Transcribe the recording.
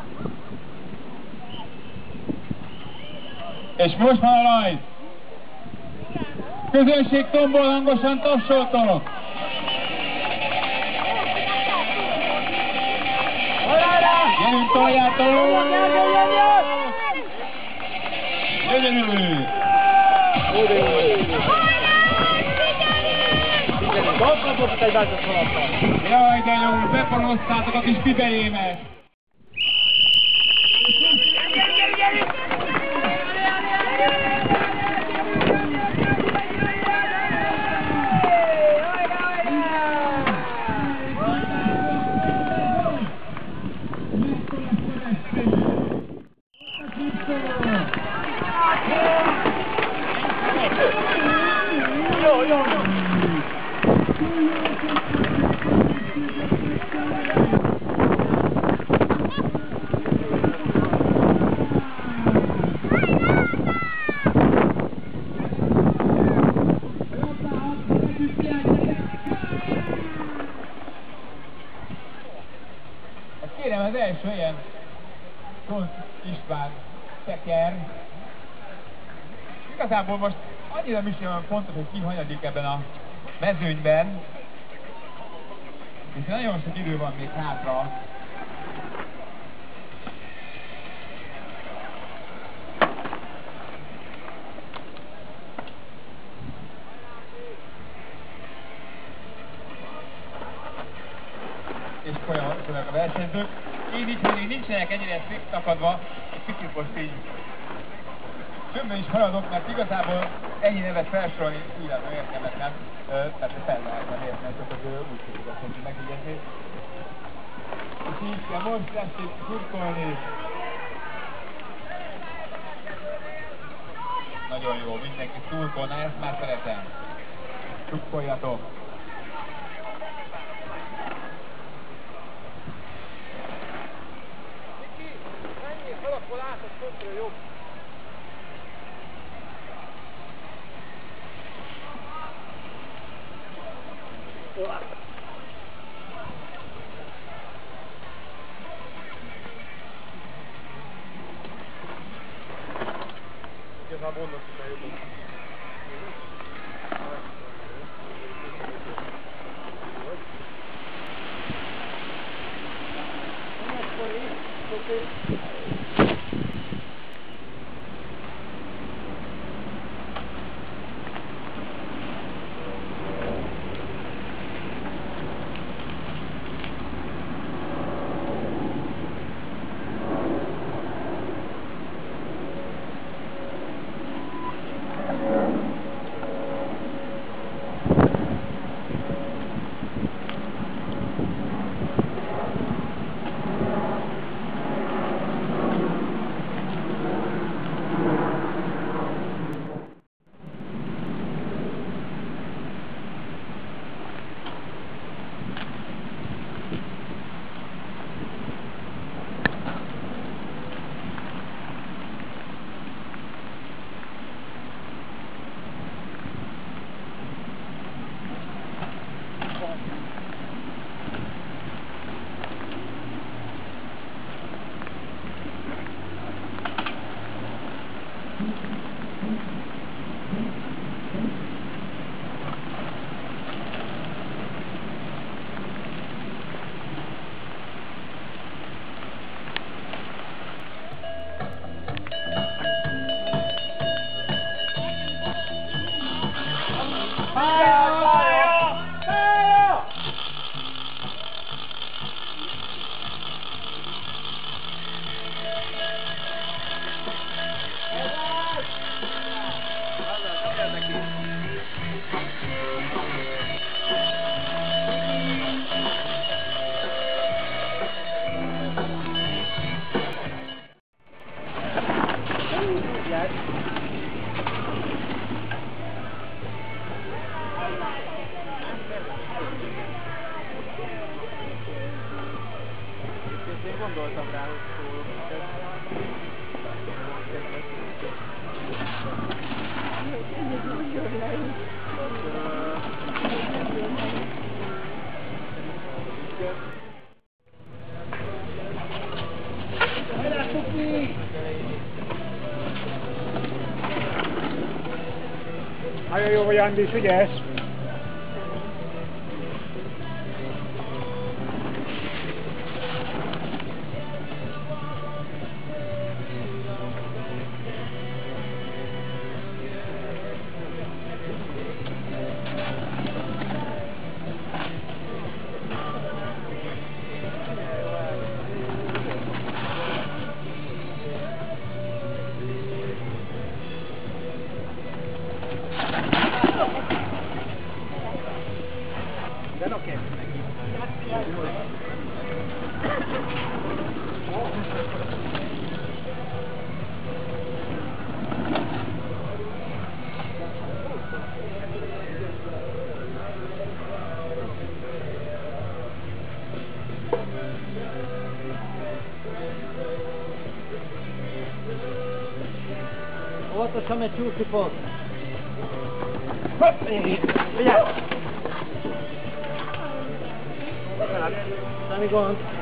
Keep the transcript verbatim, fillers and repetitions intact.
És most már a rajt! Közönség tombol, hangosan tapsoltok! Gyerünk, toljátok! Gyönyörű! Kapott egy változat alatt. Jaj, de jó, beporoztátok a kis bibejémet! Jó, jó, jó. Kérem, az első ilyen Kont István teker. Igazából most annyira is olyan fontos, hogy ki hanyadik ebben a mezőnyben, hiszen nagyon sok idő van még hátra. És folyamatosan a versenyzők. Így így, hogy nincsenek ennyire széttakadva, egy picit most így többen is haladok, mert igazából ennyi nevet felsorolni újra értelmetlen, persze fel lehetne érteni, csak az úgy tudod hogy megjegyezni. És így kell most tessék szurkolni. Nagyon jó, mindenki szurkolna, ezt már szeretem. Szurkoljatok! Alapból át, az kontra jobb. Igazából mondom, hogy jobb. Gondoltam rá, hogy szólok neked. Ez nagyon leült. Nagyon jó vagy, Andi, ügyes! De oké. Óvatosan egy csúszi pont. Vigyázz! Semmi gond.